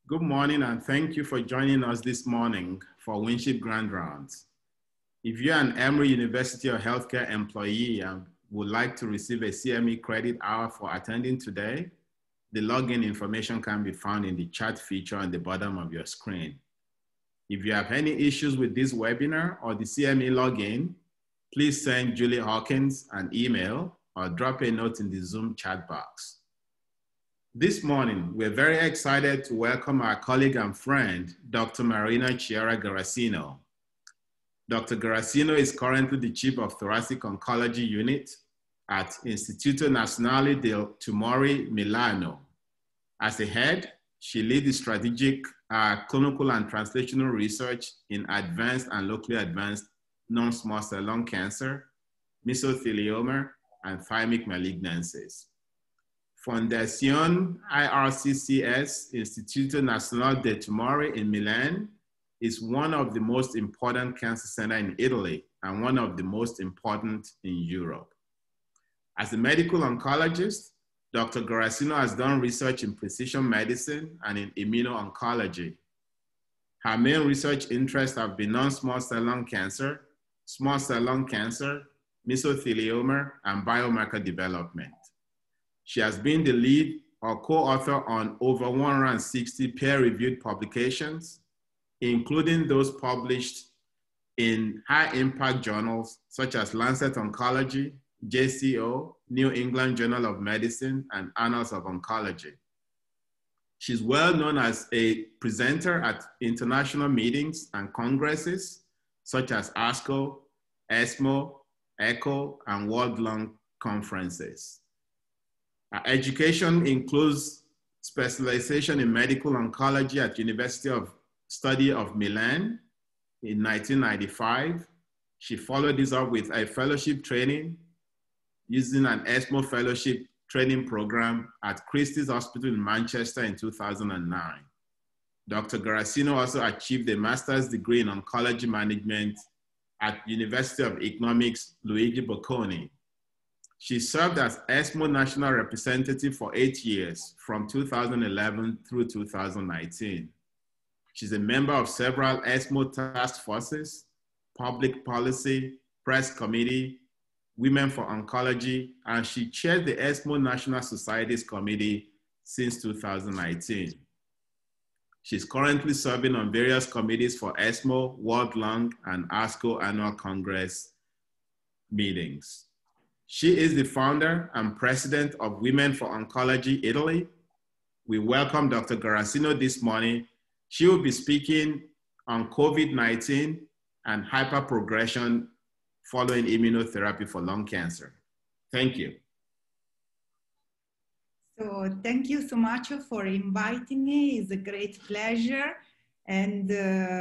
Good morning and thank you for joining us this morning for Winship Grand Rounds. If you're an Emory University or healthcare employee and would like to receive a CME credit hour for attending today, the login information can be found in the chat feature on the bottom of your screen. If you have any issues with this webinar or the CME login, please send Julie Hawkins an email or drop a note in the Zoom chat box. This morning, we're very excited to welcome our colleague and friend, Dr. Marina Chiara-Garasino. Dr. Garasino is currently the Chief of Thoracic Oncology Unit at Istituto Nazionale del Tumori Milano. As a head, she leads the strategic clinical and translational research in advanced and locally advanced non-small cell lung cancer, mesothelioma, and thymic malignancies. Fondazione IRCCS, Istituto Nazionale dei Tumori in Milan, is one of the most important cancer centers in Italy and one of the most important in Europe. As a medical oncologist, Dr. Garasino has done research in precision medicine and in immuno-oncology. Her main research interests have been non-small cell lung cancer, small cell lung cancer, mesothelioma, and biomarker development. She has been the lead or co-author on over 160 peer-reviewed publications, including those published in high-impact journals such as Lancet Oncology, JCO, New England Journal of Medicine, and Annals of Oncology. She's well known as a presenter at international meetings and congresses such as ASCO, ESMO, ECHO, and World Lung Conferences. Her education includes specialization in medical oncology at University of Study of Milan in 1995. She followed this up with a fellowship training using an ESMO fellowship training program at Christie's Hospital in Manchester in 2009. Dr. Garasino also achieved a master's degree in oncology management at University of Economics, Luigi Bocconi. She served as ESMO National Representative for 8 years, from 2011 through 2019. She's a member of several ESMO task forces, public policy, press committee, Women for Oncology, and she chaired the ESMO National Societies Committee since 2019. She's currently serving on various committees for ESMO, World Lung, and ASCO Annual Congress meetings. She is the founder and president of Women for Oncology Italy. We welcome Dr. Garasino this morning. She will be speaking on COVID-19 and hyperprogression following immunotherapy for lung cancer. Thank you. So thank you so much for inviting me. It's a great pleasure. And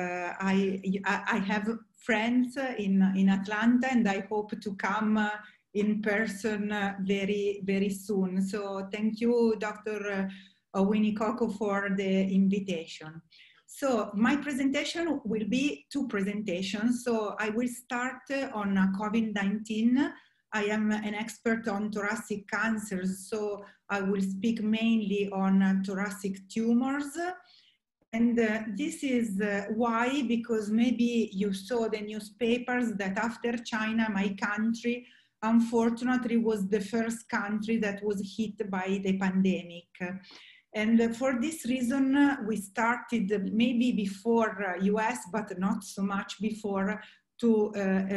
I have friends in Atlanta, and I hope to come in person very, very soon. So thank you, Dr. Winnie Coco, for the invitation. So my presentation will be two presentations. So I will start on COVID-19. I am an expert on thoracic cancers, so I will speak mainly on thoracic tumors. And this is why, because maybe you saw the newspapers that after China, my country, unfortunately, was the first country that was hit by the pandemic. And for this reason, we started maybe before US, but not so much before, to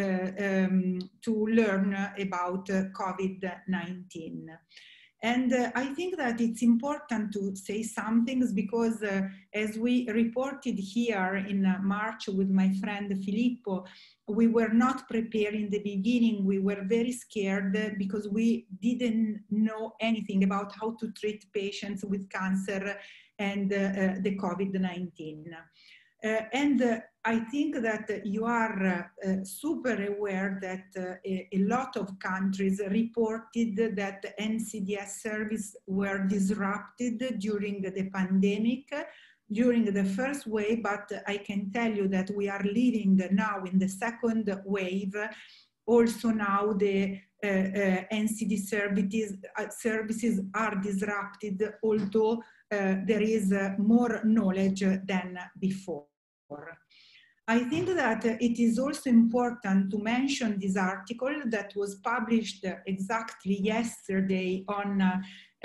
learn about COVID-19. And I think that it's important to say some things because as we reported here in March with my friend Filippo, we were not prepared in the beginning. We were very scared because we didn't know anything about how to treat patients with cancer and the COVID-19. And I think that you are super aware that a lot of countries reported that NCDS service were disrupted during the pandemic, during the first wave, but I can tell you that we are living now in the second wave. Also now the NCD services are disrupted, although there is more knowledge than before. I think that it is also important to mention this article that was published exactly yesterday on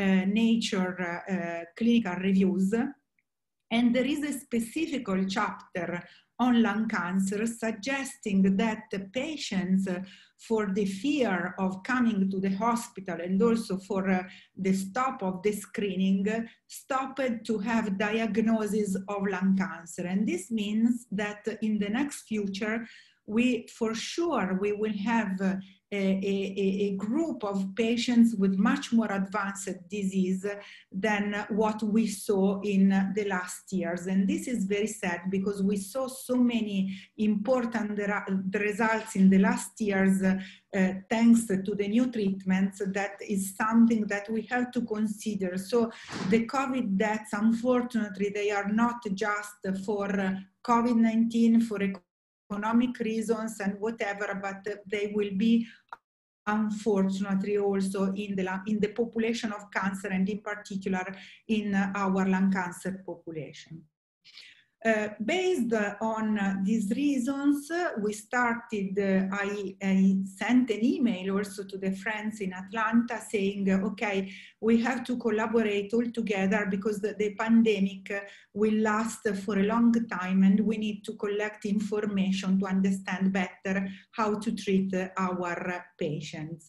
Nature Clinical Reviews. And there is a specific chapter on lung cancer suggesting that the patients, for the fear of coming to the hospital and also for the stop of the screening, stopped to have diagnosis of lung cancer. And this means that in the next future, we will have a group of patients with much more advanced disease than what we saw in the last years. And this is very sad because we saw so many important results in the last years thanks to the new treatments. That is something that we have to consider. So the COVID deaths, unfortunately, they are not just for COVID-19, for economic reasons and whatever, but they will be unfortunately also in the population of cancer, and in particular in our lung cancer population. Based on these reasons, we started, I sent an email also to the friends in Atlanta saying, okay, we have to collaborate all together because the pandemic will last for a long time and we need to collect information to understand better how to treat our patients.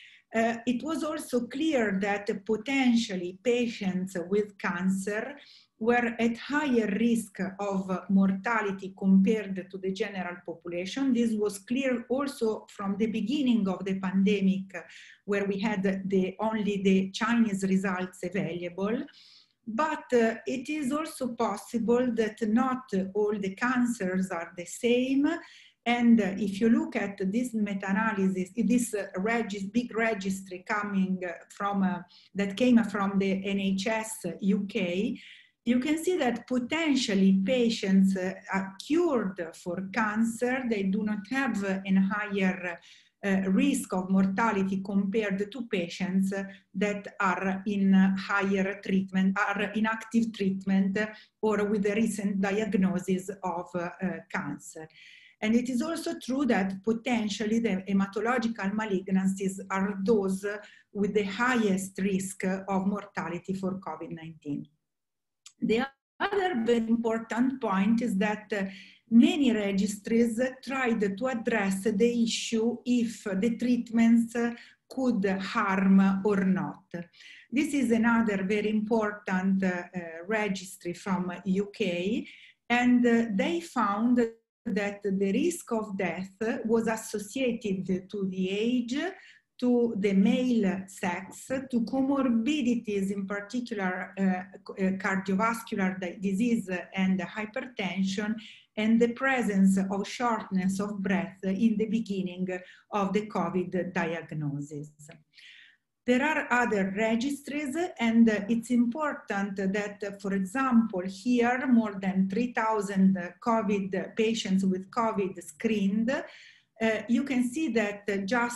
It was also clear that potentially patients with cancer were at higher risk of mortality compared to the general population. This was clear also from the beginning of the pandemic, where we had only the Chinese results available. But it is also possible that not all the cancers are the same. And if you look at this meta-analysis, this big registry coming from, that came from the NHS UK, you can see that potentially patients are cured for cancer. They do not have a higher risk of mortality compared to patients that are in higher treatment, are in active treatment, or with a recent diagnosis of cancer. And it is also true that potentially the hematological malignancies are those with the highest risk of mortality for COVID-19. The other very important point is that many registries tried to address the issue if the treatments could harm or not. This is another very important registry from UK, and they found that the risk of death was associated to the age, to the male sex, to comorbidities, in particular cardiovascular disease and hypertension, and the presence of shortness of breath in the beginning of the COVID diagnosis. There are other registries, and it's important that, for example, here more than 3,000 COVID patients with COVID screened. You can see that just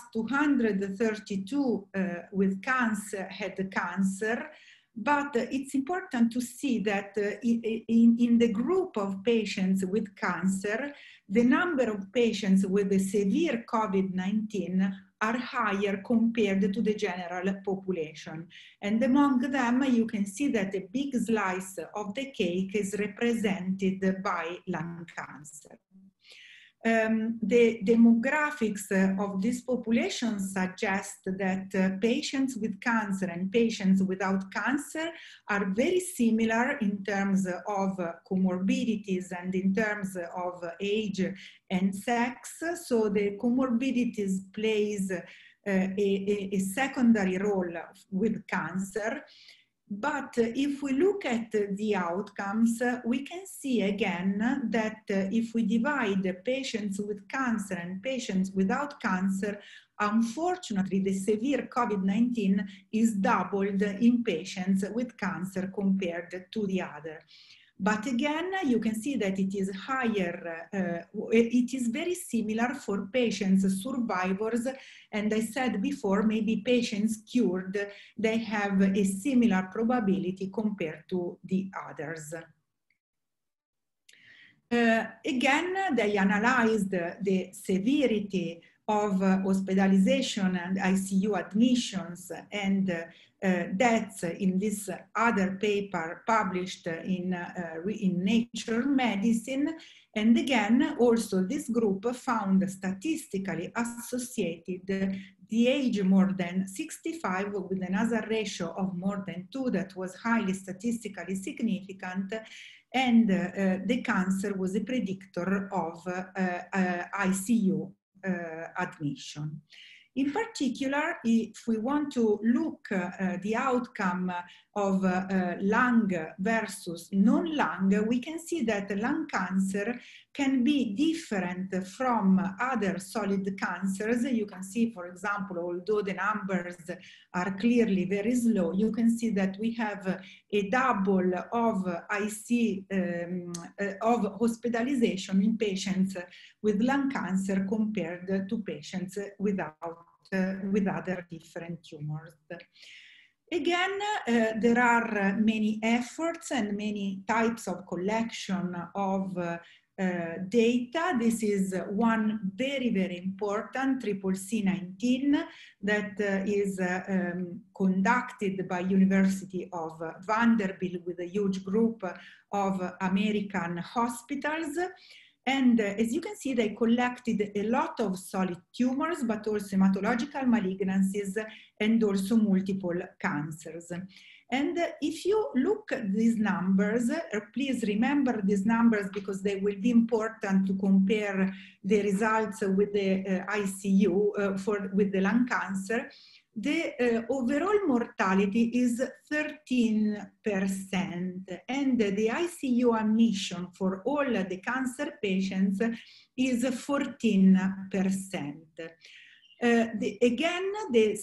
232 with cancer had cancer, but it's important to see that in the group of patients with cancer, the number of patients with the severe COVID-19 are higher compared to the general population. And among them, you can see that a big slice of the cake is represented by lung cancer. The demographics of this population suggest that patients with cancer and patients without cancer are very similar in terms of comorbidities and in terms of age and sex. So the comorbidities plays a secondary role with cancer. But if we look at the outcomes, we can see again that if we divide patients with cancer and patients without cancer, unfortunately, the severe COVID-19 is doubled in patients with cancer compared to the other. But again, you can see that it is higher, it is very similar for patients, survivors, and I said before, maybe patients cured, they have a similar probability compared to the others. Again, they analyzed the severity of hospitalization and ICU admissions and deaths in this other paper published in Nature Medicine. And again, also this group found statistically associated the age more than 65 with a hazard ratio of more than 2 that was highly statistically significant, and the cancer was a predictor of ICU admission. In particular, if we want to look the outcome of lung versus non-lung, we can see that lung cancer can be different from other solid cancers. You can see, for example, although the numbers are clearly very slow, you can see that we have a double of of hospitalization in patients with lung cancer compared to patients without with other different tumors. Again, there are many efforts and many types of collection of data. This is one very, very important, CCC19, that is conducted by University of Vanderbilt with a huge group of American hospitals. And as you can see, they collected a lot of solid tumors, but also hematological malignancies and also multiple cancers. And if you look at these numbers, please remember these numbers because they will be important to compare the results with the ICU with the lung cancer. The overall mortality is 13%, and the ICU admission for all the cancer patients is 14%. Again, the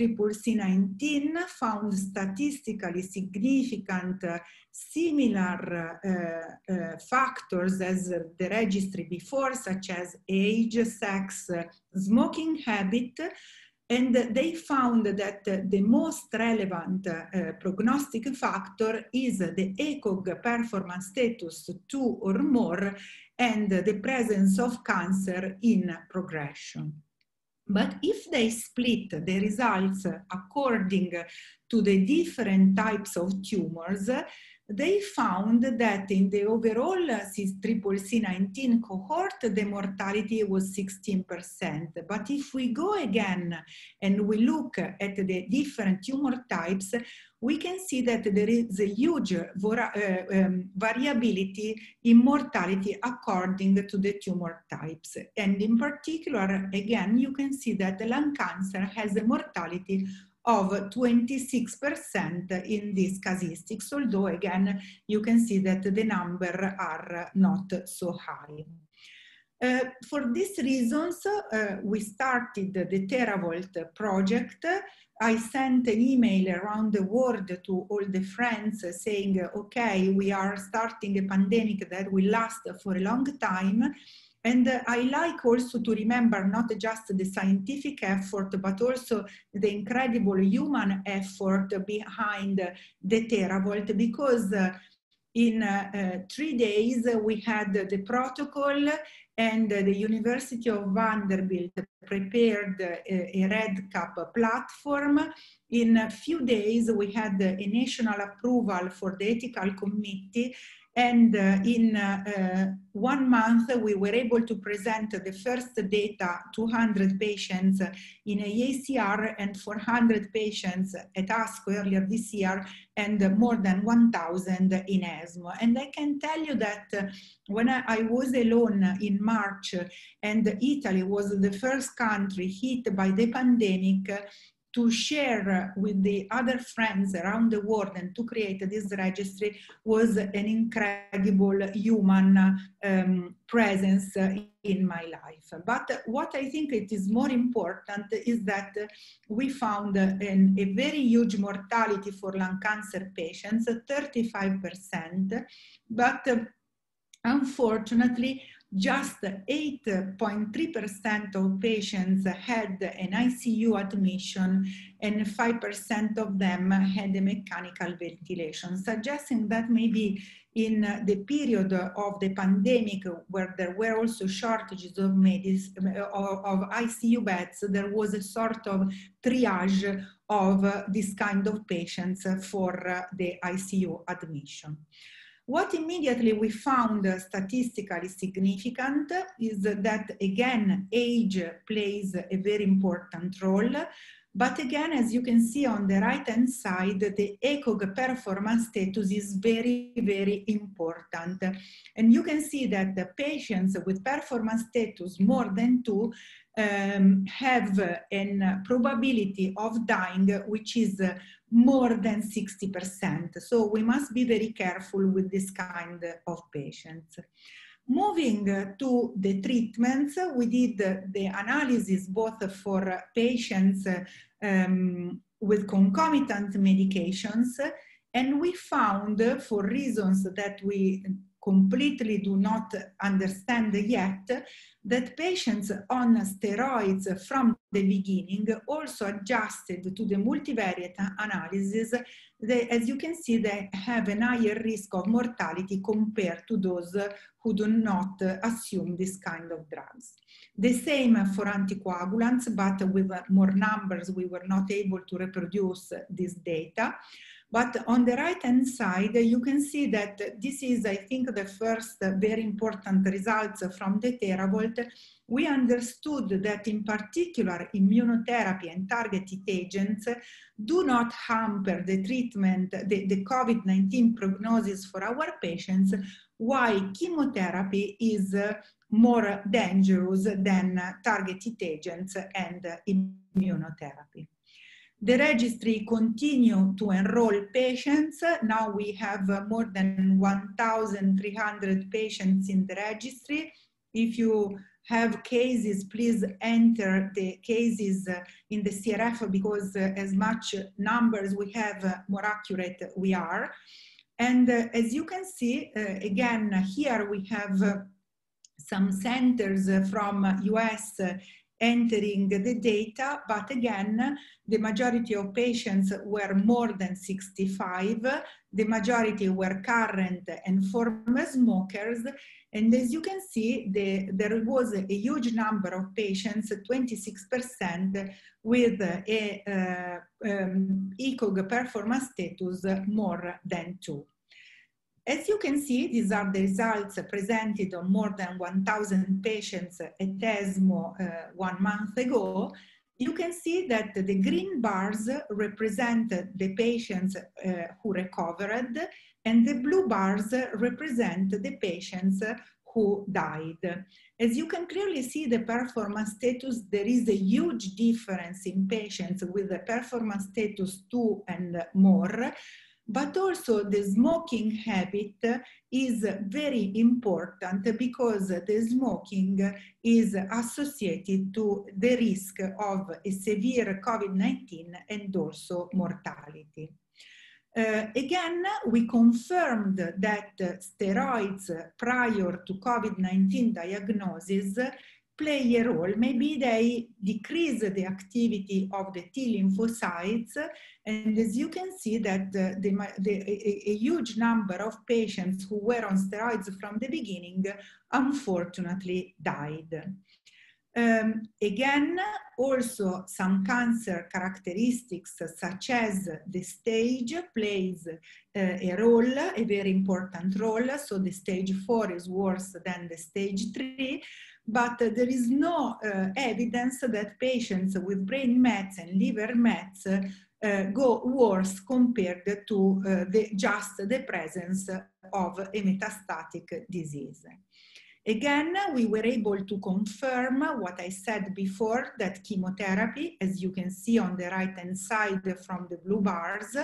CCC19 found statistically significant similar factors as the registry before, such as age, sex, smoking habit. And they found that the most relevant prognostic factor is the ECOG performance status 2 or more and the presence of cancer in progression. But if they split the results according to the different types of tumors, they found that in the overall CCC19 cohort, the mortality was 16%. But if we go again and we look at the different tumor types, we can see that there is a huge variability in mortality according to the tumor types. And in particular, again, you can see that the lung cancer has a mortality of 26% in these casuistics, although again, you can see that the numbers are not so high. For these reasons, we started the TeraVolt project. I sent an email around the world to all the friends saying, okay, we are starting a pandemic that will last for a long time. And I like also to remember not just the scientific effort, but also the incredible human effort behind the TeraVolt, because in 3 days we had the protocol, and the University of Vanderbilt prepared a REDCap platform. In a few days we had a national approval for the ethical committee, and in 1 month, we were able to present the first data, 200 patients in AACR and 400 patients at ASCO earlier this year, and more than 1,000 in ESMO. And I can tell you that when I was alone in March, and Italy was the first country hit by the pandemic, to share with the other friends around the world and to create this registry was an incredible human presence in my life. But what I think it is more important is that we found a very huge mortality for lung cancer patients, 35%, but unfortunately, just 8.3% of patients had an ICU admission and 5% of them had a mechanical ventilation, suggesting that maybe in the period of the pandemic, where there were also shortages of ICU beds, there was a sort of triage of this kind of patients for the ICU admission. What immediately we found statistically significant is that, again, age plays a very important role. But again, as you can see on the right-hand side, the ECOG performance status is very, very important. And you can see that the patients with performance status more than 2 have a probability of dying, which is more than 60%. So we must be very careful with this kind of patients. Moving to the treatments, we did the analysis both for patients with concomitant medications, and we found, for reasons that we completely do not understand yet, that patients on steroids from the beginning also adjusted to the multivariate analysis. As you can see, they have a higher risk of mortality compared to those who do not assume this kind of drugs. The same for anticoagulants, but with more numbers, we were not able to reproduce this data. But on the right-hand side, you can see that this is, I think, the first very important results from the TheraVolt. We understood that, in particular, immunotherapy and targeted agents do not hamper the treatment, the COVID-19 prognosis for our patients, while chemotherapy is more dangerous than targeted agents and immunotherapy. The registry continues to enroll patients. Now we have more than 1,300 patients in the registry. If you have cases, please enter the cases in the CRF, because as much numbers we have, more accurate we are. And as you can see, again, here we have some centers from US entering the data, but again, the majority of patients were more than 65, the majority were current and former smokers, and as you can see, there was a huge number of patients, 26%, with a ECOG performance status more than 2. As you can see, these are the results presented on more than 1,000 patients at ESMO 1 month ago. You can see that the green bars represent the patients who recovered, and the blue bars represent the patients who died. As you can clearly see the performance status, there is a huge difference in patients with the performance status 2 and more. But also the smoking habit is very important, because the smoking is associated to the risk of a severe COVID-19 and also mortality. Again, we confirmed that steroids prior to COVID-19 diagnosis play a role. Maybe they decrease the activity of the T lymphocytes, and as you can see that a huge number of patients who were on steroids from the beginning unfortunately died. Again, also some cancer characteristics such as the stage plays a role, a very important role. So the stage 4 is worse than the stage 3, but there is no evidence that patients with brain mets and liver mets go worse compared to just the presence of a metastatic disease. Again, we were able to confirm what I said before, that chemotherapy, as you can see on the right-hand side from the blue bars,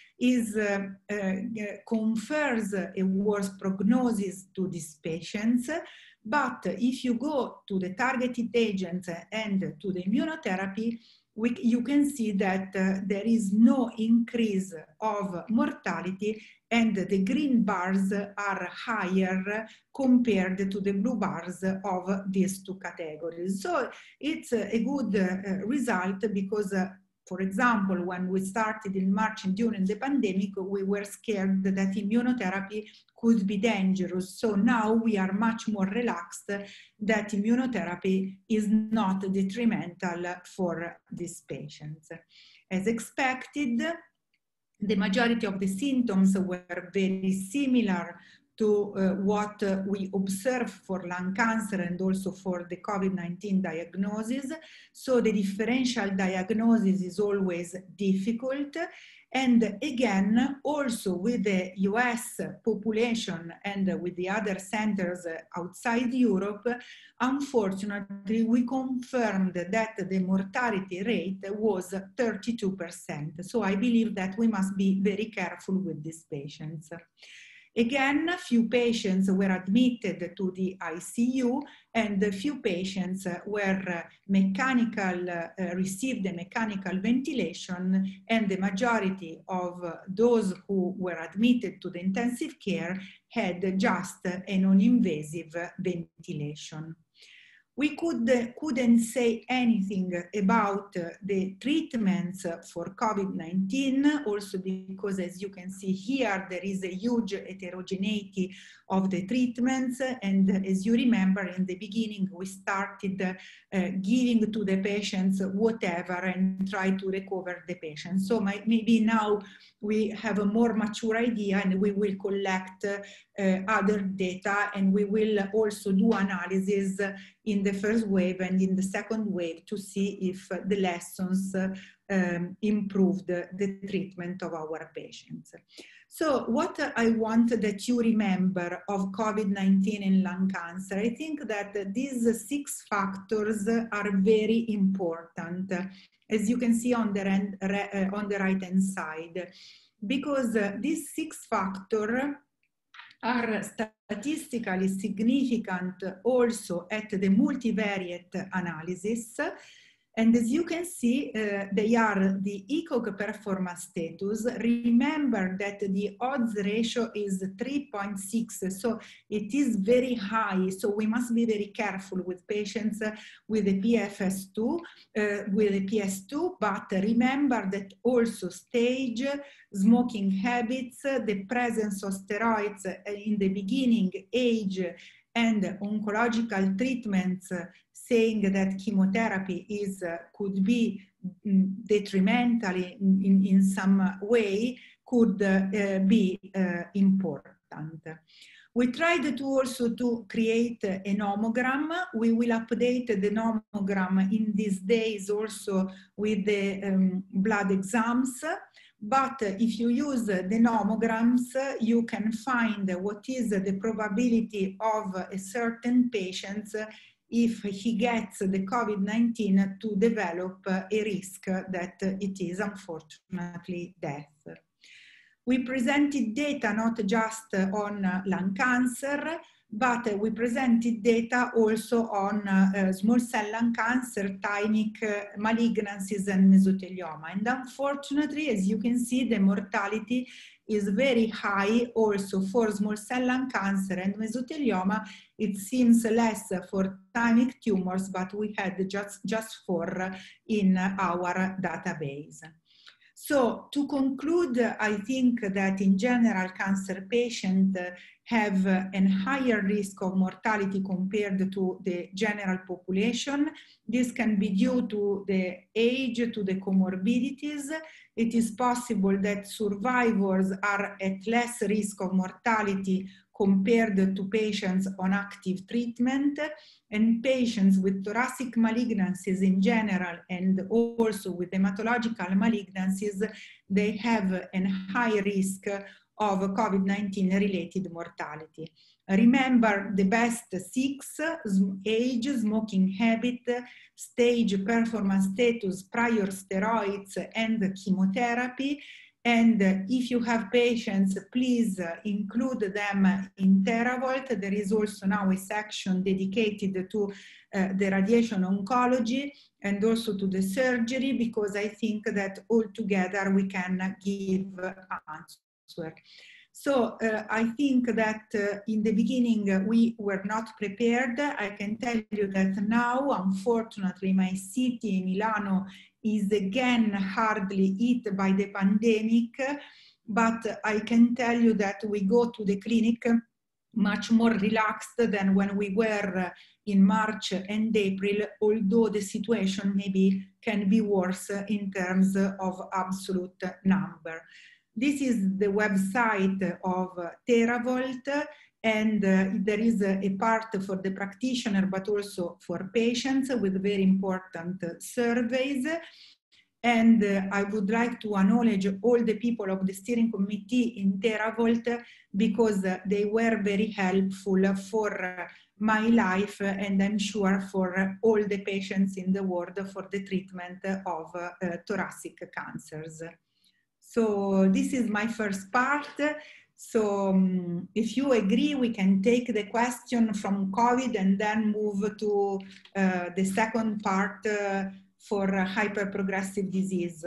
confers a worse prognosis to these patients. But if you go to the targeted agents and to the immunotherapy, you can see that there is no increase of mortality, and the green bars are higher compared to the blue bars of these two categories. So it's a good result, because for example, when we started in March and during the pandemic, we were scared that immunotherapy could be dangerous. So now we are much more relaxed that immunotherapy is not detrimental for these patients. As expected, the majority of the symptoms were very similar to what we observe for lung cancer and also for the COVID-19 diagnosis. So the differential diagnosis is always difficult. And again, also with the US population and with the other centers outside Europe, unfortunately, we confirmed that the mortality rate was 32%. So I believe that we must be very careful with these patients. Again, a few patients were admitted to the ICU, and a few patients were received a mechanical ventilation, and the majority of those who were admitted to the intensive care had just a non-invasive ventilation. We couldn't say anything about the treatments for COVID-19, also because, as you can see here, there is a huge heterogeneity of the treatments. And as you remember, in the beginning, we started giving to the patients whatever and try to recover the patient. So maybe now we have a more mature idea, and we will collect other data, and we will also do analysis in the first wave and in the second wave to see if the lessons improved the treatment of our patients. So what I want that you remember of COVID-19 and lung cancer, I think that these 6 factors are very important, as you can see on the right-hand side, because these 6 factors are statistically significant also at the multivariate analysis. And as you can see, they are the ECOG performance status. Remember that the odds ratio is 3.6, so it is very high. So we must be very careful with patients with a PFS2, with a PS2, but remember that also stage, smoking habits, the presence of steroids in the beginning, age, and oncological treatments, saying that chemotherapy could be detrimental in some way, could be important. We tried to also to create a nomogram. We will update the nomogram in these days also with the blood exams. But if you use the nomograms, you can find what is the probability of a certain patient if he gets the COVID-19 to develop a risk that it is unfortunately death. We presented data not just on lung cancer, but we presented data also on small cell lung cancer, thymic malignancies, and mesothelioma. And unfortunately, as you can see, the mortality is very high also for small cell lung cancer and mesothelioma. It seems less for thymic tumors, but we had just 4 in our database. So to conclude, I think that in general, cancer patients have a higher risk of mortality compared to the general population. This can be due to the age, to the comorbidities. It is possible that survivors are at less risk of mortality compared to patients on active treatment, and patients with thoracic malignancies in general and also with hematological malignancies, they have a high risk of COVID-19 related mortality. Remember the best 6: age, smoking habit, stage, performance status, prior steroids, and chemotherapy. And if you have patients, please include them in TheraVolt. There is also now a section dedicated to the radiation oncology and also to the surgery, because I think that all together we can give answer. So I think that in the beginning we were not prepared. I can tell you that now, unfortunately, my city, Milano, is again hardly hit by the pandemic, but I can tell you that we go to the clinic much more relaxed than when we were in March and April, although the situation maybe can be worse in terms of absolute number. This is the website of TheraVolt, and there is a part for the practitioner, but also for patients with very important surveys. And I would like to acknowledge all the people of the steering committee in TheraVolt, because they were very helpful for my life, and I'm sure for all the patients in the world for the treatment of thoracic cancers. So this is my first part. So if you agree, we can take the question from COVID and then move to the second part for hyperprogressive disease.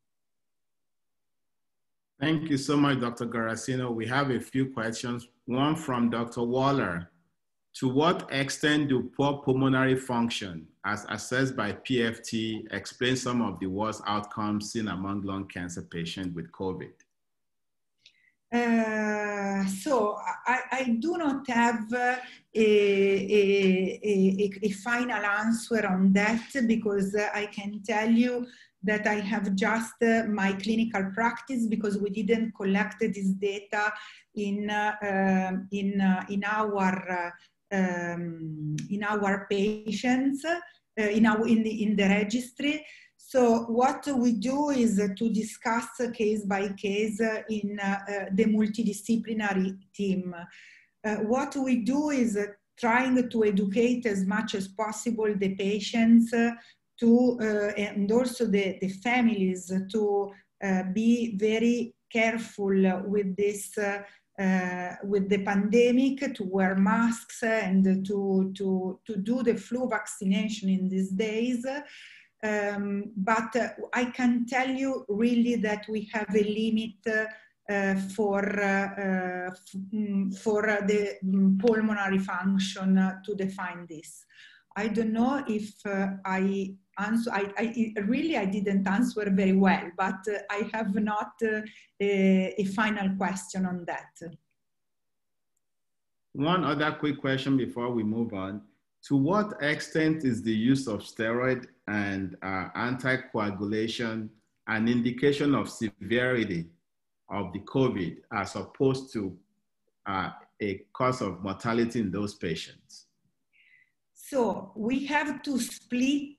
Thank you so much, Dr. Garasino. We have a few questions. One from Dr. Waller. To what extent do poor pulmonary function, as assessed by PFT, explain some of the worst outcomes seen among lung cancer patients with COVID? So I do not have a final answer on that, because I can tell you that I have just my clinical practice, because we didn't collect this data in our patients, in the registry. So what we do is to discuss case by case in the multidisciplinary team. What we do is trying to educate as much as possible the patients and also the families to be very careful with this, with the pandemic, to wear masks and to do the flu vaccination in these days. But I can tell you really that we have a limit for the pulmonary function to define this. I don't know if I didn't answer very well, but I have not a final question on that. One other quick question before we move on. To what extent is the use of steroid and anticoagulation an indication of severity of the COVID as opposed to a cause of mortality in those patients? So we have to split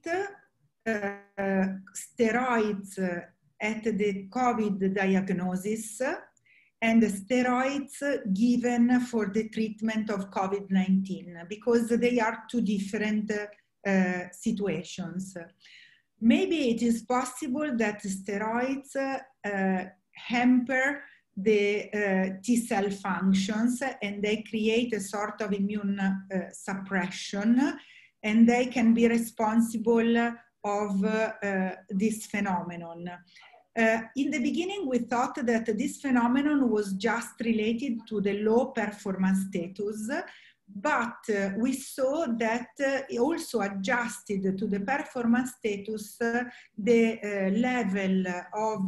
steroids at the COVID diagnosis and the steroids given for the treatment of COVID-19, because they are two different situations. Maybe it is possible that steroids hamper the T-cell functions, and they create a sort of immune suppression, and they can be responsible of this phenomenon. In the beginning, we thought that this phenomenon was just related to the low performance status, but we saw that it also adjusted to the performance status the level of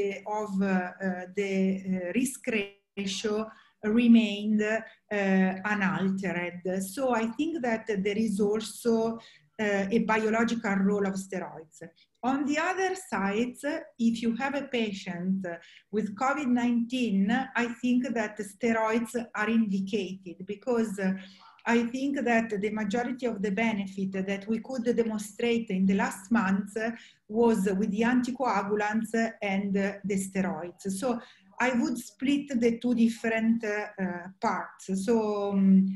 the risk ratio remained unaltered. So I think that there is also a biological role of steroids. On the other side, if you have a patient with COVID-19, I think that steroids are indicated, because I think that the majority of the benefit that we could demonstrate in the last months was with the anticoagulants and the steroids. So I would split the two different parts. So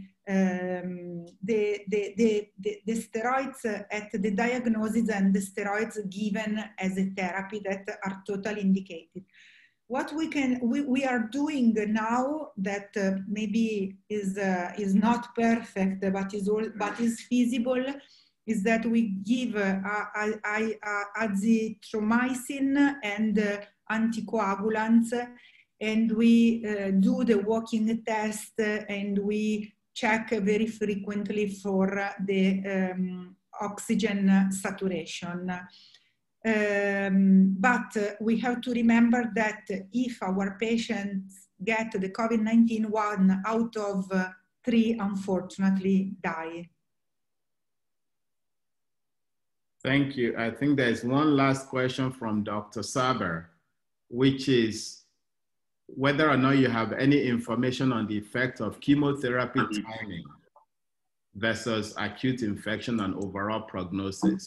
the steroids at the diagnosis and the steroids given as a therapy that are totally indicated. What we are doing now that maybe is not perfect but is feasible is that we give azithromycin and anticoagulants, and we do the walking test, and we check very frequently for the oxygen saturation. But we have to remember that if our patients get the COVID-19, 1 out of 3 unfortunately die. Thank you. I think there's one last question from Dr. Saber, which is whether or not you have any information on the effect of chemotherapy timing versus acute infection on overall prognosis.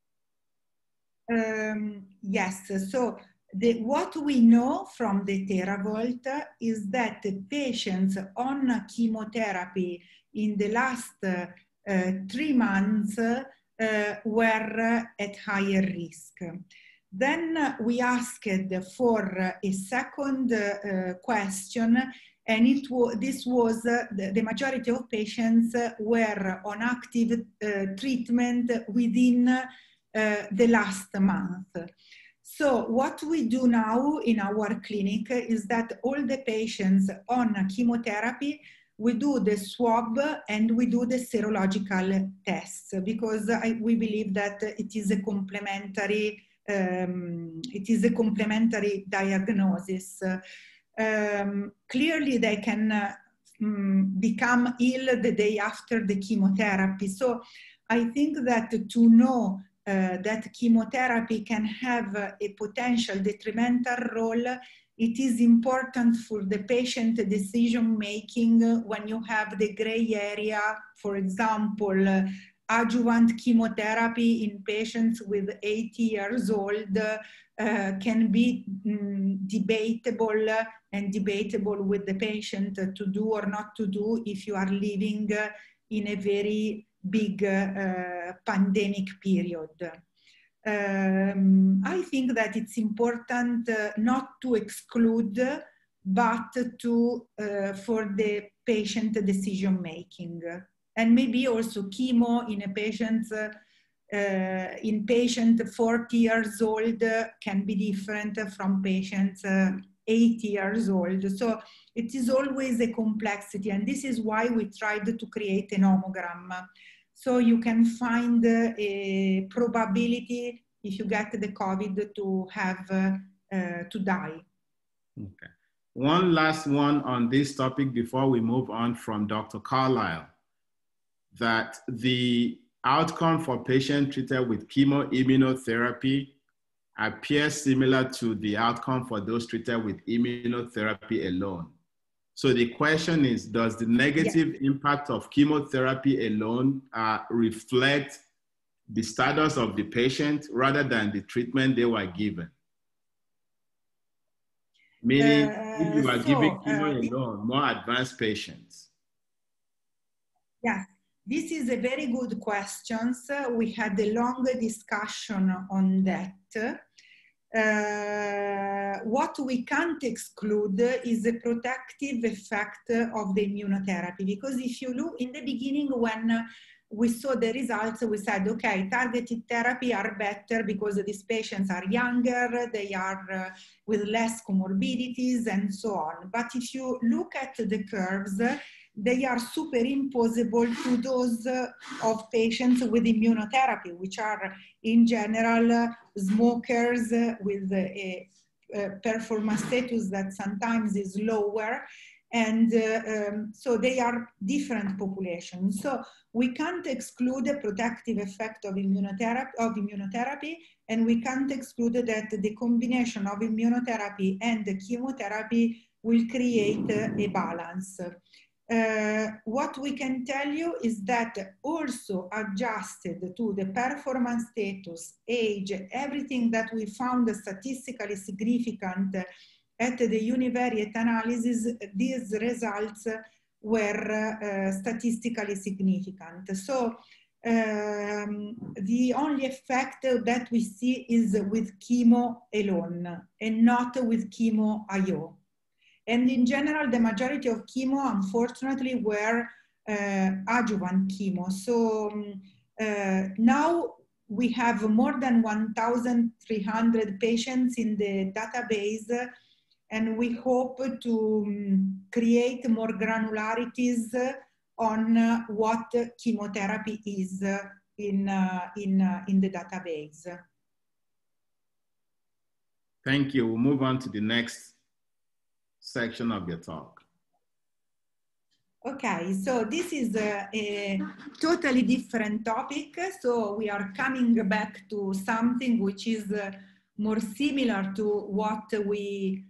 Yes, so what we know from the TheraVolt is that the patients on chemotherapy in the last 3 months were at higher risk. Then we asked for a second question, and this was the majority of patients were on active treatment within the last month. So what we do now in our clinic is that all the patients on chemotherapy, we do the swab and we do the serological tests, because we believe that it is a complementary diagnosis. Clearly, they can become ill the day after the chemotherapy. So I think that to know that chemotherapy can have a potential detrimental role, it is important for the patient decision-making when you have the gray area, for example, adjuvant chemotherapy in patients with 80 years old can be debatable with the patient to do or not to do if you are living in a very big pandemic period. I think that it's important not to exclude, but to for the patient decision making, and maybe also chemo in a patient 40 years old can be different from patients 80 years old. So it is always a complexity, and this is why we tried to create an homogram. So you can find a probability if you get the COVID to have to die. Okay. One last one on this topic before we move on from Dr. Carlisle, that the outcome for patients treated with chemoimmunotherapy appears similar to the outcome for those treated with immunotherapy alone. So the question is, does the negative impact of chemotherapy alone reflect the status of the patient rather than the treatment they were given? Meaning, if you are giving chemo alone, more advanced patients. Yes, this is a very good question. We had a long discussion on that. What we can't exclude is the protective effect of the immunotherapy, because if you look in the beginning when we saw the results, we said, okay, targeted therapy are better because these patients are younger, they are with less comorbidities and so on. But if you look at the curves, they are superimposable to those of patients with immunotherapy, which are in general smokers with a performance status that sometimes is lower. And so they are different populations. So we can't exclude the protective effect of immunotherapy, and we can't exclude that the combination of immunotherapy and the chemotherapy will create a balance. What we can tell you is that also adjusted to the performance status, age, everything that we found statistically significant at the univariate analysis, these results were statistically significant. So the only effect that we see is with chemo alone and not with chemo IO. And in general, the majority of chemo, unfortunately, were adjuvant chemo. So now we have more than 1,300 patients in the database, and we hope to create more granularities on what chemotherapy is in the database. Thank you. We'll move on to the next section of your talk. Okay, so this is a totally different topic. So we are coming back to something which is more similar to what we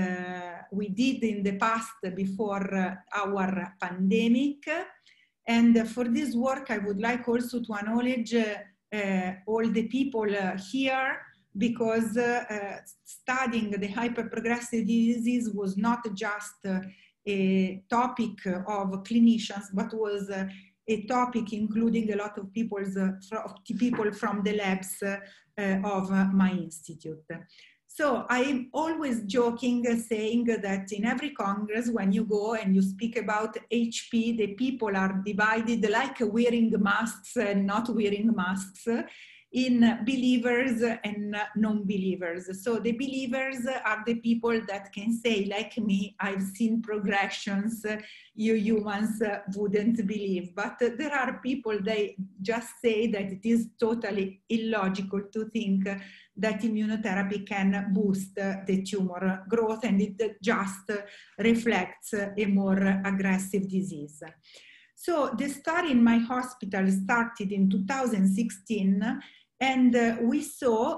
did in the past before our pandemic. And for this work, I would like also to acknowledge all the people here, because studying the hyperprogressive disease was not just a topic of clinicians, but was a topic including a lot of people from the labs of my institute. So I'm always joking, saying that in every Congress, when you go and you speak about HP, the people are divided like wearing masks and not wearing masks, in believers and non-believers. So the believers are the people that can say, like me, I've seen progressions you humans wouldn't believe. But there are people, they just say that it is totally illogical to think that immunotherapy can boost the tumor growth, and it just reflects a more aggressive disease. So the study in my hospital started in 2016, and we saw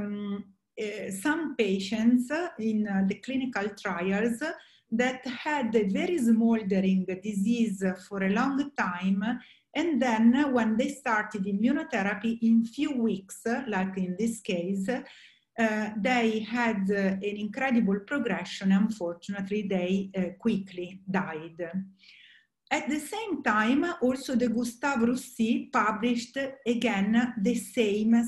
some patients in the clinical trials that had a very smoldering disease for a long time. And then when they started immunotherapy, in few weeks, like in this case, they had an incredible progression. Unfortunately, they quickly died. At the same time, also the Gustave Roussy published again the same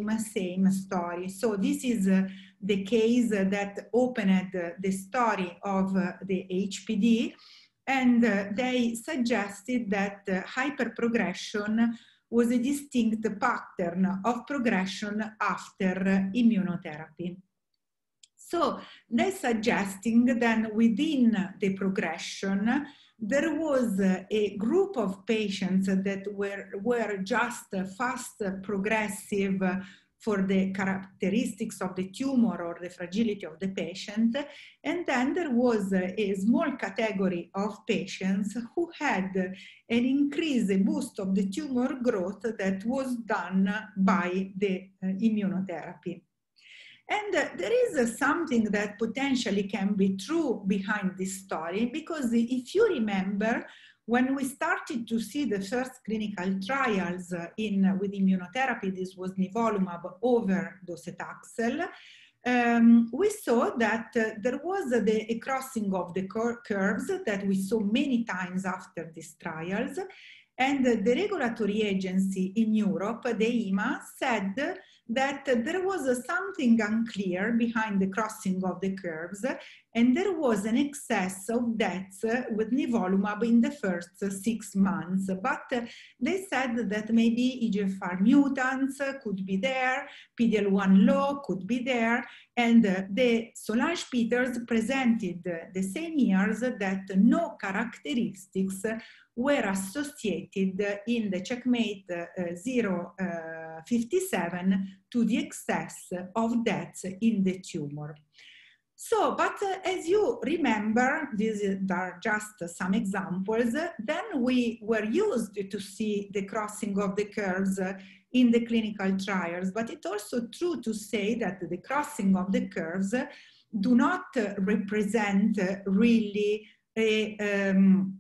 story. So this is the case that opened the story of the HPD, and they suggested that hyperprogression was a distinct pattern of progression after immunotherapy. So they suggesting then within the progression, there was a group of patients that were just fast progressive for the characteristics of the tumor or the fragility of the patient. And then there was a small category of patients who had an increase, a boost of the tumor growth that was done by the immunotherapy. And there is something that potentially can be true behind this story, because if you remember, when we started to see the first clinical trials with immunotherapy, this was nivolumab over docetaxel, we saw that there was a crossing of the curves that we saw many times after these trials. And the regulatory agency in Europe, the EMA, said that there was something unclear behind the crossing of the curves, and there was an excess of deaths with nivolumab in the first 6 months. But they said that maybe EGFR mutants could be there, PD-L1 low could be there, and the Solange Peters presented the same years that no characteristics were associated in the CheckMate 057 to the excess of deaths in the tumor. So, but as you remember, these are just some examples, then we were used to see the crossing of the curves in the clinical trials, but it's also true to say that the crossing of the curves do not represent really an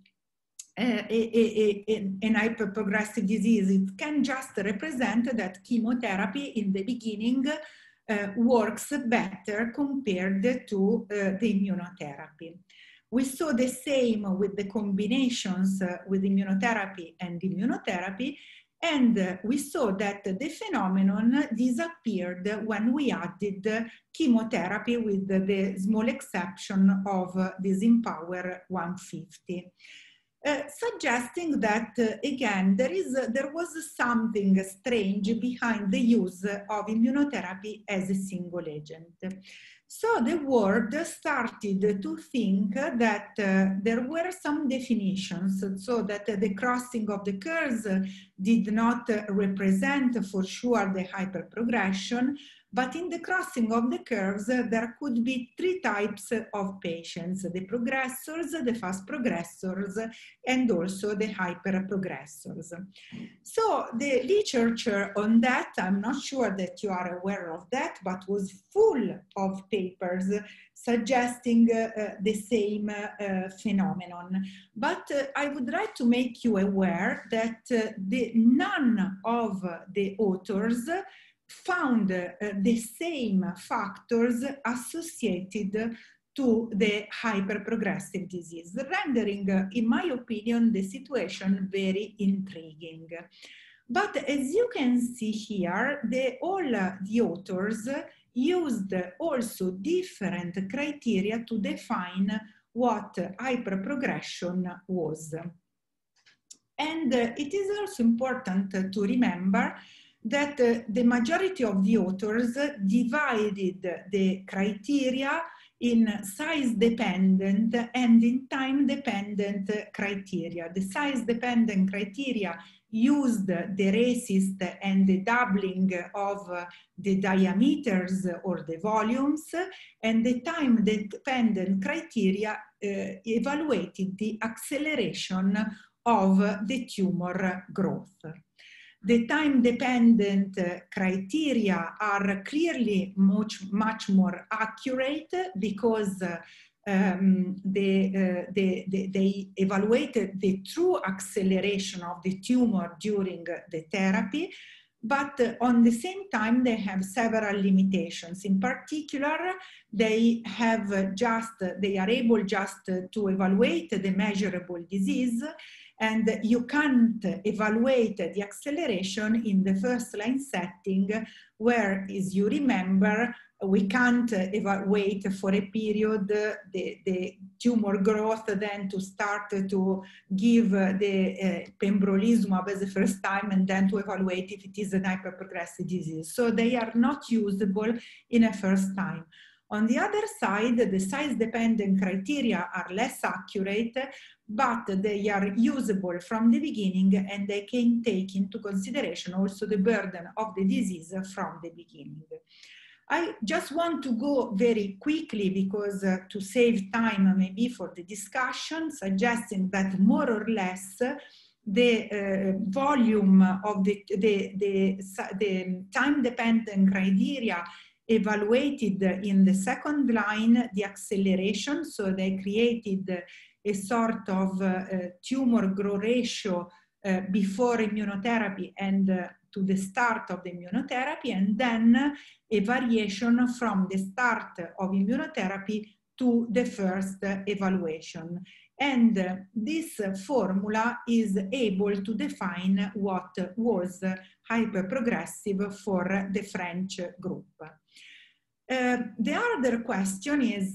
hyperprogressive disease. It can just represent that chemotherapy in the beginning works better compared to the immunotherapy. We saw the same with the combinations with immunotherapy and immunotherapy, and we saw that the phenomenon disappeared when we added chemotherapy, with the small exception of Disempower 150. Suggesting that, again, there was something strange behind the use of immunotherapy as a single agent. So the world started to think that there were some definitions, so that the crossing of the curves did not represent for sure the hyperprogression, but in the crossing of the curves, there could be three types of patients: the progressors, the fast progressors, and also the hyperprogressors. So the literature on that, I'm not sure that you are aware of that, but was full of papers suggesting the same phenomenon. But I would like to make you aware that none of the authors found the same factors associated to the hyperprogressive disease, rendering, in my opinion, the situation very intriguing. But as you can see here, all the authors used also different criteria to define what hyperprogression was. And it is also important to remember that the majority of the authors divided the criteria in size-dependent and in time-dependent criteria. The size-dependent criteria used the RECIST and the doubling of the diameters or the volumes, and the time-dependent criteria evaluated the acceleration of the tumor growth. The time-dependent criteria are clearly much more accurate because they evaluated the true acceleration of the tumor during the therapy, but on the same time they have several limitations. In particular, they are able just to evaluate the measurable disease, and you can't evaluate the acceleration in the first-line setting, where, as you remember, we can't wait for a period the tumor growth, then to start to give the pembrolizumab as the first time, and then to evaluate if it is an hyperprogressive disease. So they are not usable in a first time. On the other side, the size-dependent criteria are less accurate, but they are usable from the beginning, and they can take into consideration also the burden of the disease from the beginning. I just want to go very quickly, because to save time maybe for the discussion, suggesting that more or less the volume of the time-dependent criteria evaluated in the second line the acceleration. So they created a sort of tumor growth ratio before immunotherapy and to the start of the immunotherapy, and then a variation from the start of immunotherapy to the first evaluation. And this formula is able to define what was hyperprogressive for the French group. The other question is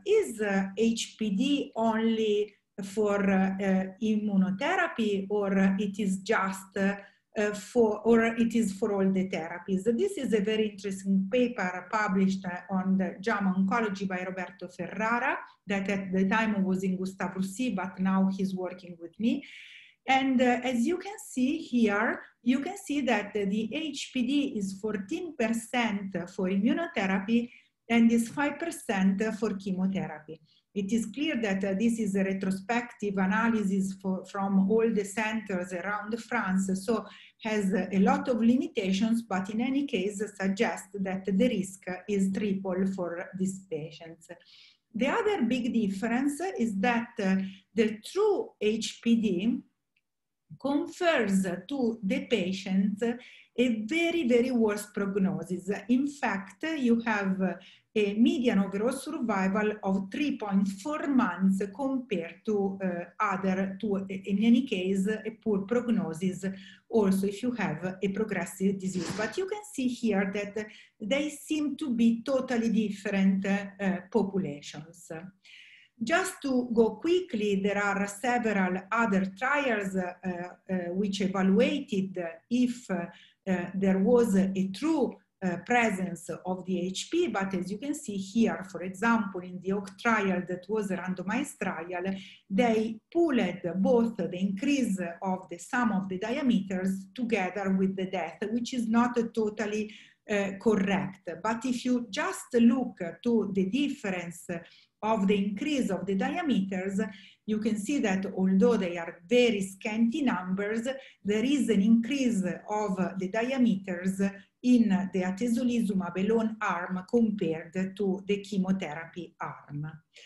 HPD only for immunotherapy, or it is just for all the therapies? This is a very interesting paper published on the JAMA Oncology by Roberto Ferrara, that at the time was in Gustave Roussy, but now he's working with me. And as you can see here, you can see that the HPD is 14% for immunotherapy and is 5% for chemotherapy. It is clear that this is a retrospective analysis from all the centers around France, so has a lot of limitations, but in any case suggests that the risk is triple for these patients. The other big difference is that the true HPD confers to the patient a very, very worse prognosis. In fact, you have a median overall survival of 3.4 months compared to in any case, a poor prognosis also if you have a progressive disease. But you can see here that they seem to be totally different populations. Just to go quickly, there are several other trials which evaluated if there was a true presence of the HP, but as you can see here, for example, in the OAK trial that was a randomized trial, they pooled both the increase of the sum of the diameters together with the death, which is not totally correct. But if you just look to the difference of the increase of the diameters, you can see that although they are very scanty numbers, there is an increase of the diameters in the atezolizumab alone arm compared to the chemotherapy arm.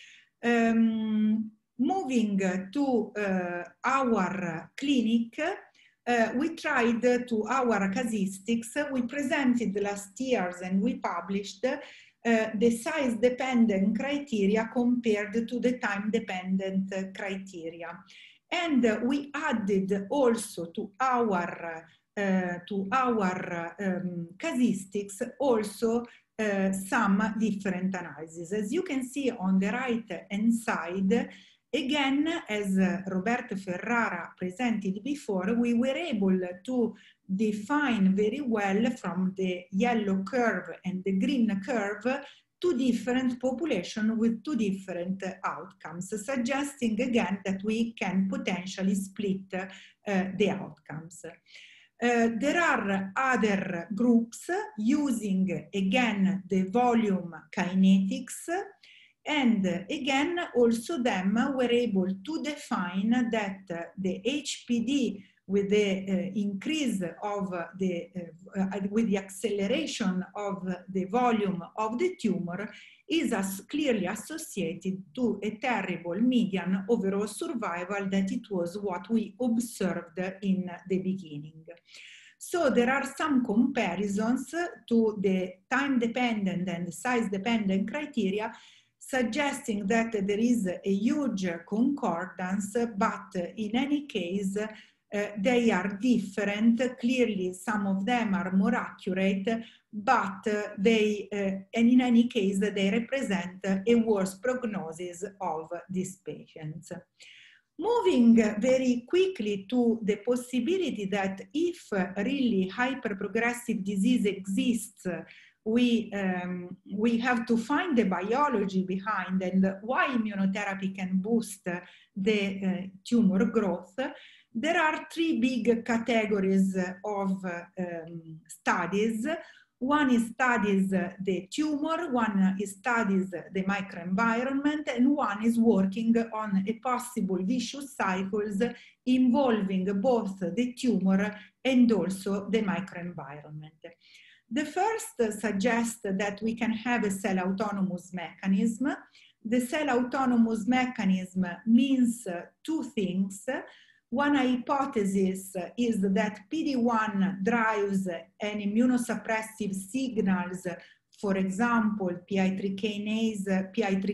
Moving to our clinic, we tried to our casuistics. We presented last year's and we published the size-dependent criteria compared to the time-dependent criteria. And we added also to our casuistics also some different analyses. As you can see on the right-hand side, again, as Roberto Ferrara presented before, we were able to define very well from the yellow curve and the green curve two different populations with two different outcomes, suggesting again that we can potentially split the outcomes. There are other groups using again the volume kinetics, and again also them were able to define that the HPD with the increase of the with the acceleration of the volume of the tumor is clearly associated to a terrible median overall survival that it was what we observed in the beginning. So there are some comparisons to the time-dependent and size-dependent criteria suggesting that there is a huge concordance, but in any case, they are different. Clearly, some of them are more accurate, but and in any case, they represent a worse prognosis of these patients. Moving very quickly to the possibility that if really hyperprogressive disease exists, we have to find the biology behind and why immunotherapy can boost the tumor growth. There are three big categories of studies. One is studies the tumor, one is studies the microenvironment, and one is working on a possible vicious cycles involving both the tumor and also the microenvironment. The first suggests that we can have a cell autonomous mechanism. The cell autonomous mechanism means two things. One hypothesis is that PD-1 drives an immunosuppressive signals, for example, PI3 kinase,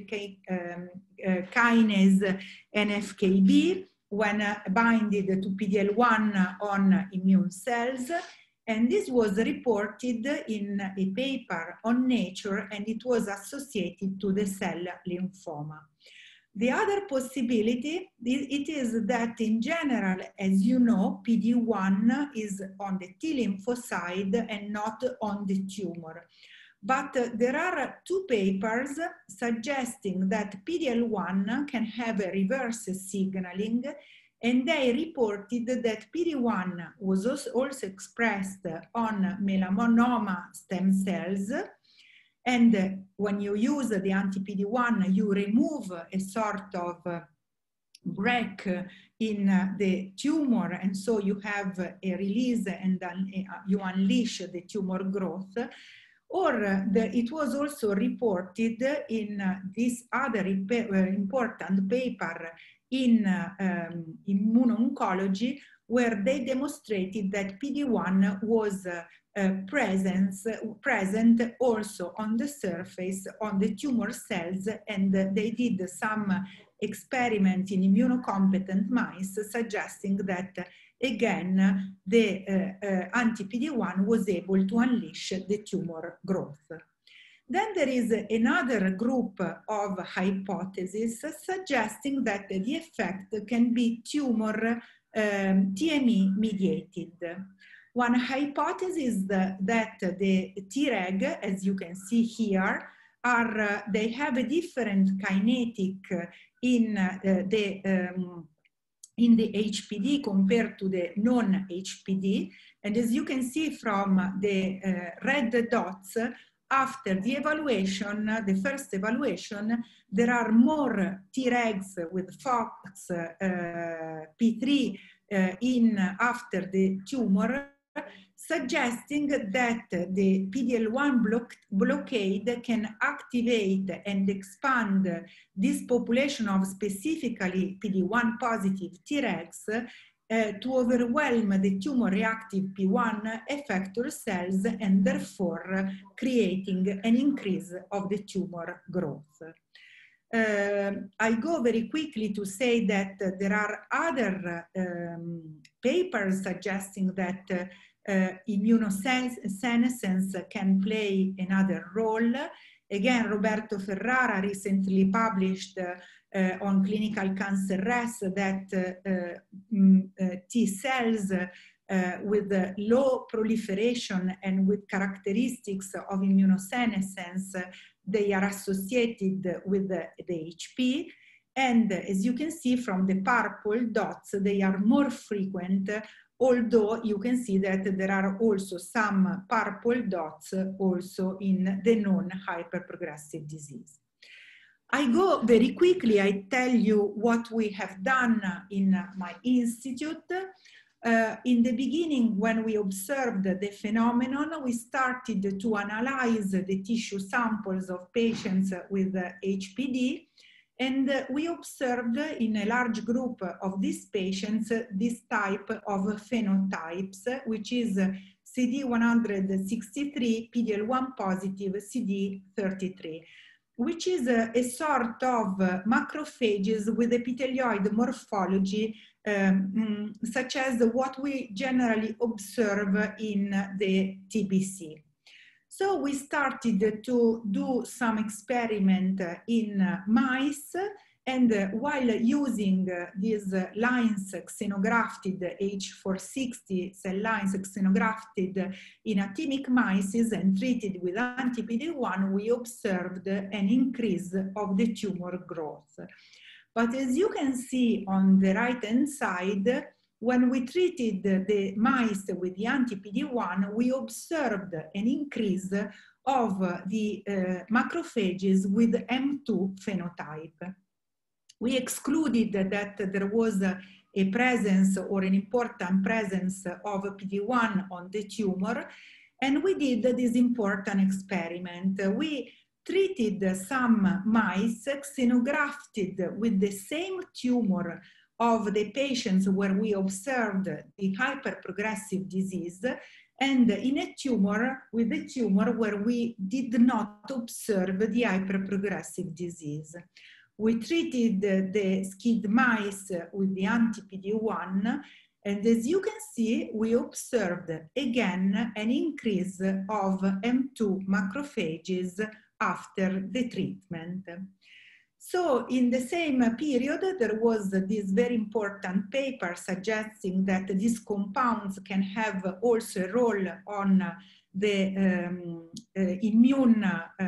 kinase NFKB, when binded to PD-L1 on immune cells. And this was reported in a paper on Nature, and it was associated to the cell lymphoma. The other possibility, it is that in general, as you know, PD-1 is on the T lymphocyte and not on the tumor. But there are two papers suggesting that PD-L1 can have a reverse signaling, and they reported that PD-1 was also expressed on melanoma stem cells. And when you use the anti-PD-1, you remove a sort of break in the tumor, and so you have a release and you unleash the tumor growth. Or it was also reported in this other important paper in immuno-oncology, where they demonstrated that PD-1 was present also on the surface, on the tumor cells, and they did some experiments in immunocompetent mice suggesting that, again, the anti-PD-1 was able to unleash the tumor growth. Then there is another group of hypotheses suggesting that the effect can be tumor TME mediated. One hypothesis is that the Treg, as you can see here, they have a different kinetic in the HPD compared to the non-HPD. And as you can see from the red dots, after the evaluation, the first evaluation, there are more Tregs with FOX P3 after the tumor, suggesting that the PD-L1 blockade can activate and expand this population of specifically PD-1 positive Tregs to overwhelm the tumor-reactive P1 effector cells and therefore creating an increase of the tumor growth. I go very quickly to say that there are other papers suggesting that immunosenescence can play another role. Again, Roberto Ferrara recently published on Clinical Cancer Res that T cells with low proliferation and with characteristics of immunosenescence, they are associated with the HP. And as you can see from the purple dots, they are more frequent, although you can see that there are also some purple dots also in the non-hyperprogressive disease. I go very quickly, I tell you what we have done in my institute. In the beginning, when we observed the phenomenon, we started to analyze the tissue samples of patients with HPD, and we observed in a large group of these patients this type of phenotypes, which is CD163, PD-L1 positive, CD33, which is a sort of macrophages with epithelioid morphology such as what we generally observe in the TBC. So we started to do some experiment in mice, and while using these lines xenografted, H460 cell lines xenografted in actinic mice and treated with anti-PD-1, we observed an increase of the tumor growth. But as you can see on the right-hand side, when we treated the mice with the anti-PD-1, we observed an increase of the macrophages with M2 phenotype. We excluded that there was a presence or an important presence of PD-1 on the tumor, and we did this important experiment. We treated some mice xenografted with the same tumor of the patients where we observed the hyperprogressive disease, and in a tumor with the tumor where we did not observe the hyperprogressive disease. We treated the SCID mice with the anti-PD-1, and as you can see, we observed again an increase of M2 macrophages after the treatment. So in the same period, there was this very important paper suggesting that these compounds can have also a role on the immune,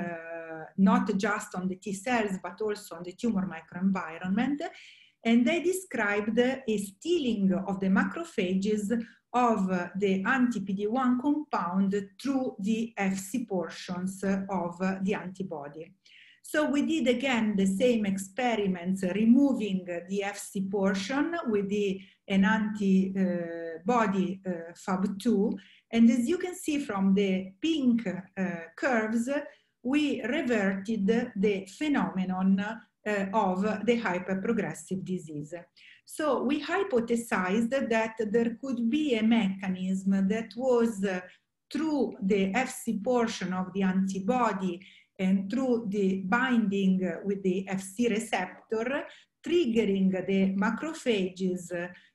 not just on the T cells, but also on the tumor microenvironment. And they described a stealing of the macrophages of the anti-PD-1 compound through the Fc portions of the antibody. So we did again the same experiments, removing the Fc portion with an antibody Fab2. And as you can see from the pink curves, we reverted the phenomenon of the hyperprogressive disease. So we hypothesized that there could be a mechanism that was through the Fc portion of the antibody and through the binding with the Fc receptor, triggering the macrophages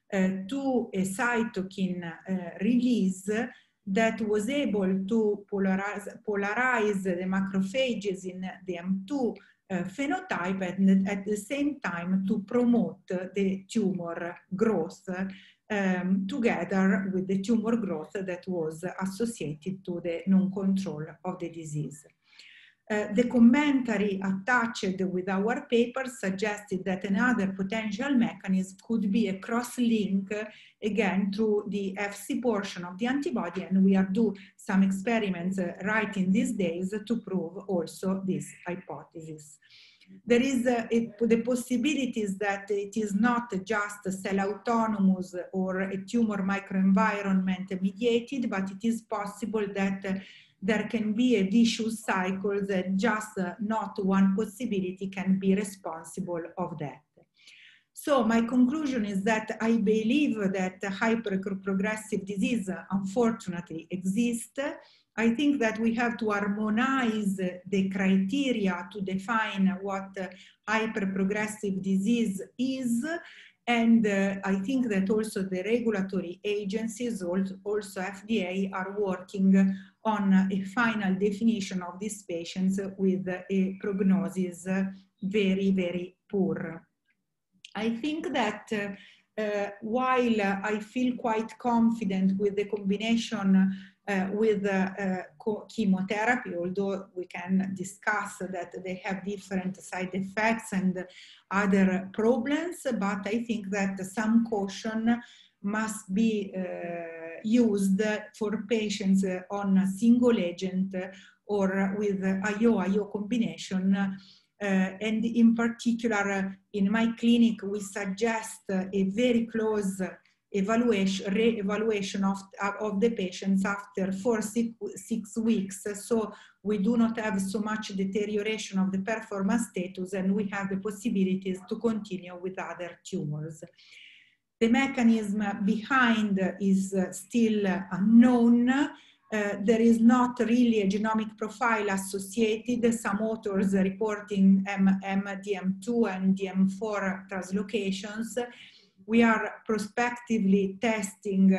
to a cytokine release that was able to polarize the macrophages in the M2 phenotype and at the same time to promote the tumor growth together with the tumor growth that was associated to the non-control of the disease. The commentary attached with our paper suggested that another potential mechanism could be a cross-link, again, through the Fc portion of the antibody, and we are doing some experiments right in these days to prove also this hypothesis. There is the possibilities that it is not just cell autonomous or a tumor microenvironment mediated, but it is possible that there can be a vicious cycle that just not one possibility can be responsible of that. So my conclusion is that I believe that hyperprogressive disease unfortunately exists. I think that we have to harmonize the criteria to define what hyperprogressive disease is. And I think that also the regulatory agencies, also FDA, are working on a final definition of these patients with a prognosis very, very poor. I think that while I feel quite confident with the combination with chemotherapy, although we can discuss that they have different side effects and other problems, but I think that some caution must be used for patients on a single agent or with IO combination. And in particular, in my clinic, we suggest a very close re-evaluation of the patients after 4-6 weeks. So we do not have so much deterioration of the performance status, and we have the possibilities to continue with other tumors. The mechanism behind is still unknown. There is not really a genomic profile associated. Some authors reporting DM2 and DM4 translocations. We are prospectively testing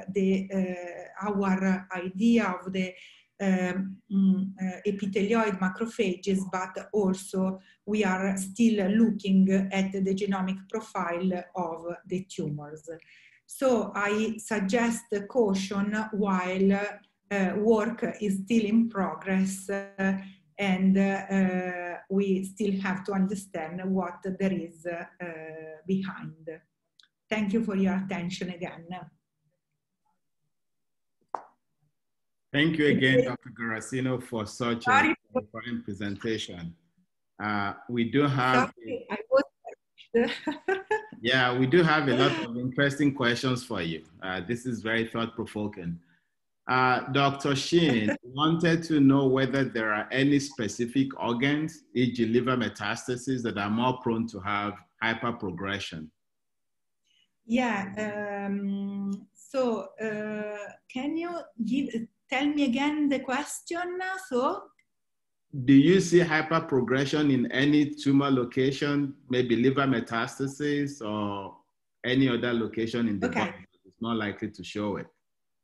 our idea of the epithelioid macrophages, but also we are still looking at the genomic profile of the tumors. So I suggest caution while work is still in progress and we still have to understand what there is behind. Thank you for your attention again. Thank you again, Dr. Guarasino, for such an important presentation. We do have, yeah, we do have a lot of interesting questions for you. This is very thought-provoking. Dr. Sheen wanted to know whether there are any specific organs, e.g. liver metastases, that are more prone to have hyperprogression. Yeah, so can you tell me again the question? So, do you see hyperprogression in any tumor location, maybe liver metastasis or any other location in the body that is more likely to show it?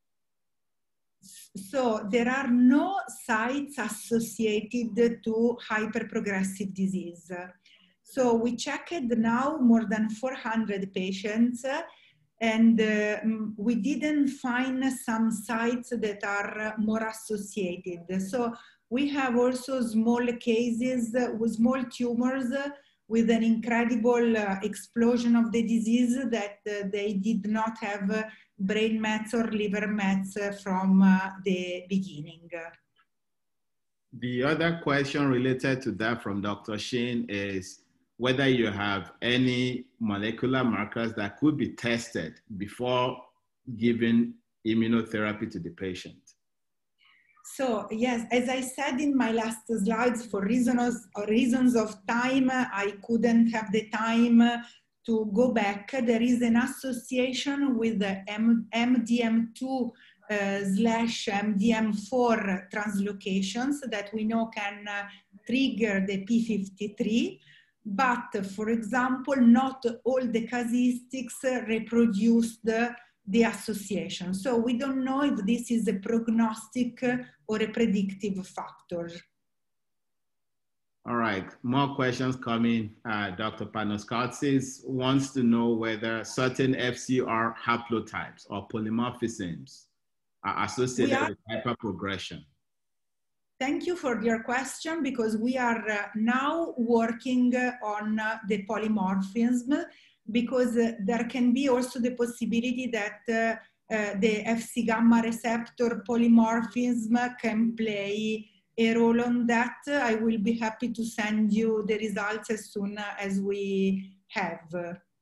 So there are no sites associated to hyperprogressive disease. So we checked now more than 400 patients and we didn't find some sites that are more associated. So we have also small cases with small tumors with an incredible explosion of the disease that they did not have brain mets or liver mets from the beginning. The other question related to that from Dr. Sheen is whether you have any molecular markers that could be tested before giving immunotherapy to the patient. So yes, as I said in my last slides, for reasons of time, I couldn't have the time to go back. There is an association with the MDM2 slash MDM4 translocations that we know can trigger the P53. But for example, not all the casuistics reproduced the association. So we don't know if this is a prognostic or a predictive factor. All right, more questions coming. Dr. Panos-Kaltsis wants to know whether certain FCR haplotypes or polymorphisms are associated with hyperprogression. Thank you for your question, because we are now working on the polymorphism, because there can be also the possibility that the Fc gamma receptor polymorphism can play a role on that. I will be happy to send you the results as soon as we have.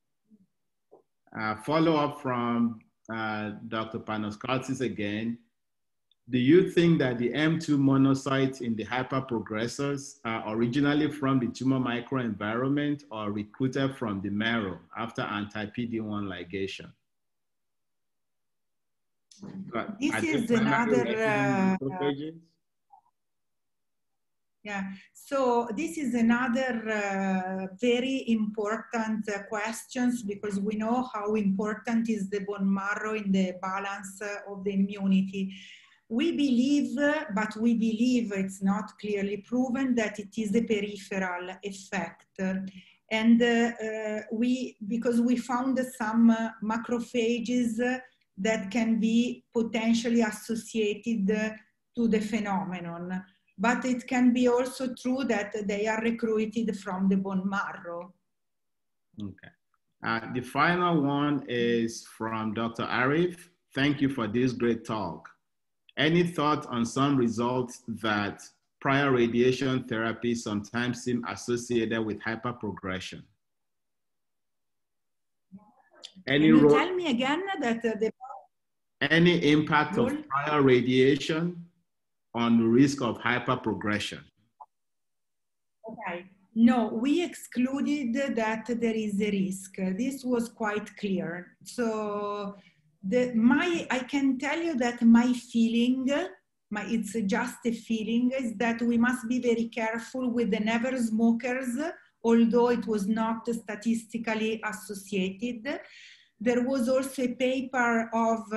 Follow up from Dr. Panos-Kaltsis again. Do you think that the M2 monocytes in the hyperprogressors are originally from the tumor microenvironment or recruited from the marrow after anti-PD-1 ligation? This is another... Yeah, so this is another very important questions, because we know how important is the bone marrow in the balance of the immunity. We believe, but we believe it's not clearly proven, that it is a peripheral effect. And because we found some macrophages that can be potentially associated to the phenomenon. But it can be also true that they are recruited from the bone marrow. Okay. The final one is from Dr. Arif. Thank you for this great talk. Any thought on some results that prior radiation therapy sometimes seem associated with hyperprogression? Can you tell me again that any impact of prior radiation on the risk of hyperprogression? Okay. No, we excluded that there is a risk. This was quite clear. So I can tell you that my feeling, it's just a feeling, is that we must be very careful with the never smokers, although it was not statistically associated. There was also a paper of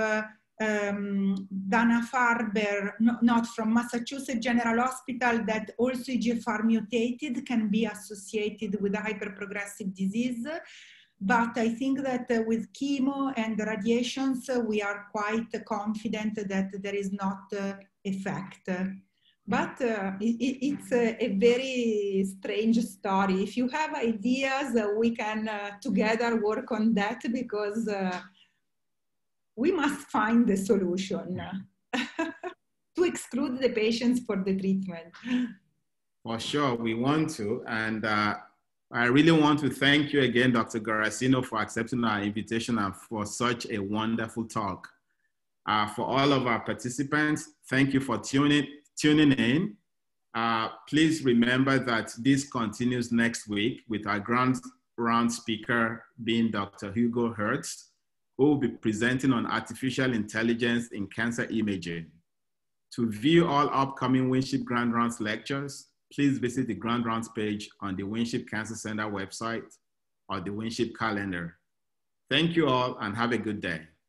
Dana Farber, not from Massachusetts General Hospital, that also EGFR mutated can be associated with a hyperprogressive disease. But I think that with chemo and radiations, we are quite confident that there is not effect. But it's a very strange story. If you have ideas, we can together work on that, because we must find the solution to exclude the patients for the treatment. For sure, we want to. And I really want to thank you again, Dr. Garasino, for accepting our invitation and for such a wonderful talk. For all of our participants, thank you for tuning in. Please remember that this continues next week with our grand round speaker being Dr. Hugo Hertz, who will be presenting on artificial intelligence in cancer imaging. To view all upcoming Winship Grand Rounds lectures, please visit the Grand Rounds page on the Winship Cancer Center website or the Winship calendar. Thank you all and have a good day.